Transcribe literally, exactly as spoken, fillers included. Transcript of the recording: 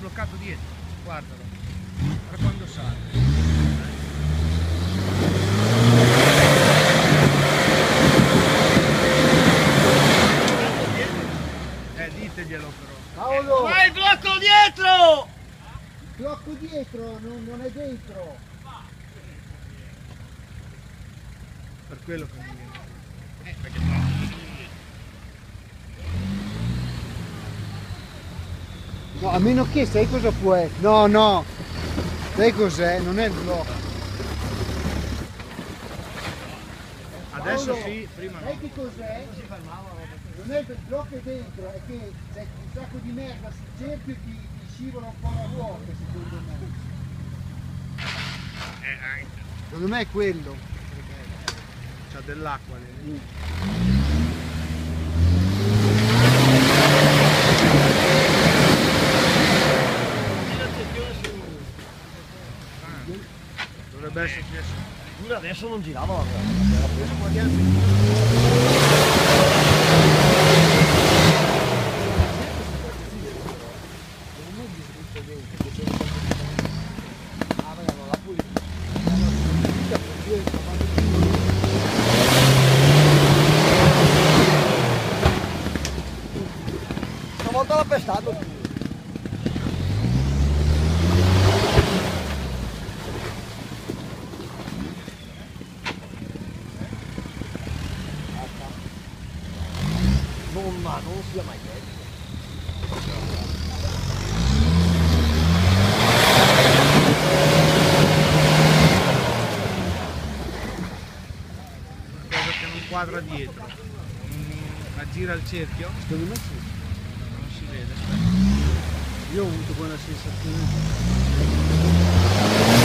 bloccato dietro, guardalo, guarda quando sale. Eh, diteglielo però. Paolo! Vai il blocco dietro! Il blocco dietro, non, non è dentro! Per quello che mi viene. Eh, perché no? No, a meno che sai cosa può essere? No, no! Sai cos'è? Non è il blocco. Adesso Paolo, sì, prima sai no. che cos'è? Non è il blocco dentro, è che c'è un sacco di merda sul cerchio e ti, ti scivola un po' la ruota, secondo me. Eh, anche. Secondo me è quello. C'ha dell'acqua lì. Dovrebbe essere chiesto. Pure adesso non girava la ruota. Adesso guardiamo. Stavolta l'ha pestato. Non, ma non sia mai detto. Cosa che non quadra dietro. Ma gira il cerchio? Secondo me sì. Non si vede, aspetta. Io ho avuto quella sensazione.